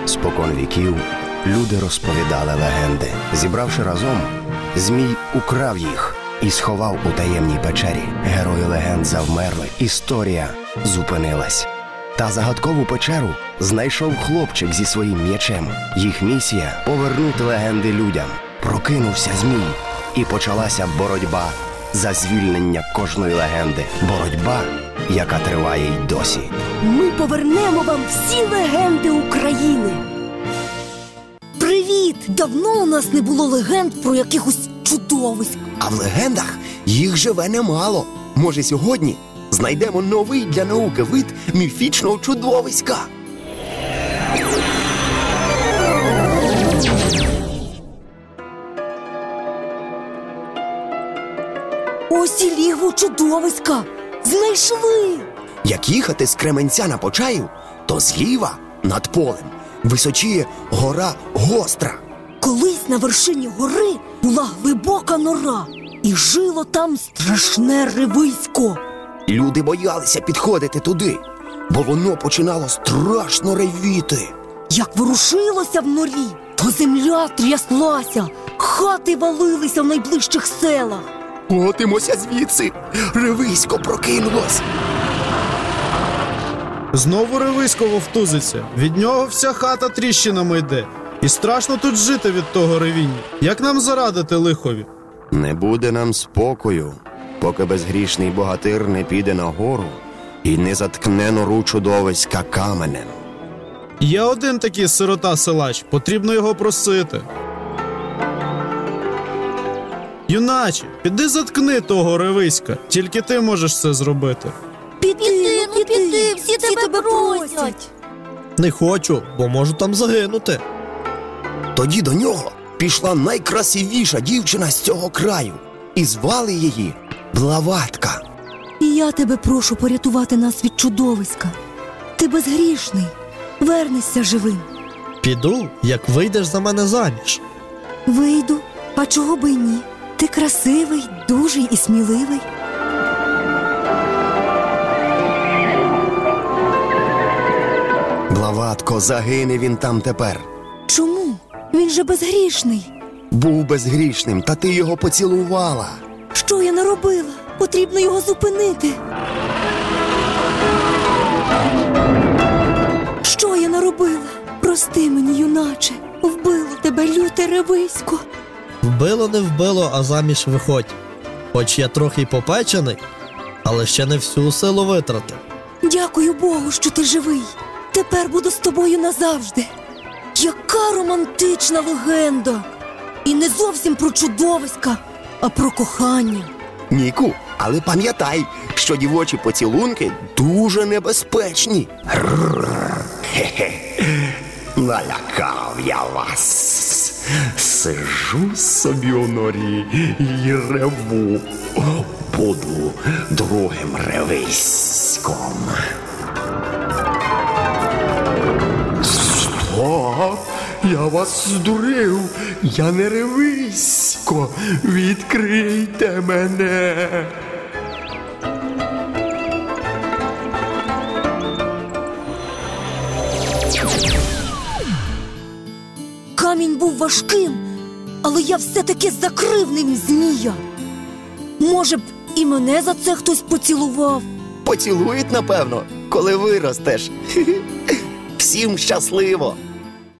Спокон віків люди розповідали легенди. Зібравши разом, Змій украв їх і сховав у таємній печері. Герої легенд завмерли, історія зупинилась. Та загадкову печеру знайшов хлопчик зі своїм м'ячем. Їх місія – повернути легенди людям. Прокинувся Змій, і почалася боротьба за звільнення кожної легенди. Боротьба, яка триває й досі. Ми повернемо вам всі легенди України. Привіт! Давно у нас не було легенд про якихось чудовиськ. А в легендах їх живе немало. Може, сьогодні знайдемо новий для науки вид міфічного чудовиська. Ось і лігво чудовиська. Знайшли! Як їхати з Кременця на Почаїв, то зліва, над полем, височіє гора Гостра. Колись на вершині гори була глибока нора, і жило там страшне ревисько. Люди боялися підходити туди, бо воно починало страшно ревіти. Як ворушилося в норі, то земля тряслася, хати валилися в найближчих селах. Котимося звідси, ревисько прокинулось. Знову ревисько вовтузиться. Від нього вся хата тріщинами йде. І страшно тут жити від того ревіння. Як нам зарадити лихові? Не буде нам спокою, поки безгрішний богатир не піде на гору і не заткне нору чудовиська каменем. Є один такий сирота-силач, потрібно його просити. Юначе, піди заткни того ревиська, тільки ти можеш це зробити. Піди, всі тебе просять. Не хочу, бо можу там загинути. Тоді до нього пішла найкрасивіша дівчина з цього краю, і звали її Блаватка. І я тебе прошу порятувати нас від чудовиська. Ти безгрішний, вернешся живим. Піду, як вийдеш за мене заміж. Вийду, а чого би й ні? Ти красивий, дужий і сміливий. Блаватко, загине він там тепер. Чому? Він же безгрішний. Був безгрішним, та ти його поцілувала. Що я наробила? Потрібно його зупинити. Що я наробила? Прости мені, юначе. Вбило тебе люте ревисько. Вбило не вбило, а заміж виходь. Хоч я трохи й попечений, але ще не всю силу витратив. Дякую Богу, що ти живий. Тепер буду з тобою назавжди. Яка романтична легенда! І не зовсім про чудовиська, а про кохання. Ніку, але пам'ятай, що дівочі поцілунки дуже небезпечні. Хе-хе, налякав я вас. Сижу собі у норі і реву. Буду другим ревиськом. Стоп! Я вас здурив! Я не ревисько! Відкрийте мене! Камінь був важким, але я все-таки закрив ним змія. Може б, і мене за це хтось поцілував. Поцілують, напевно, коли виростеш. Всім щасливо!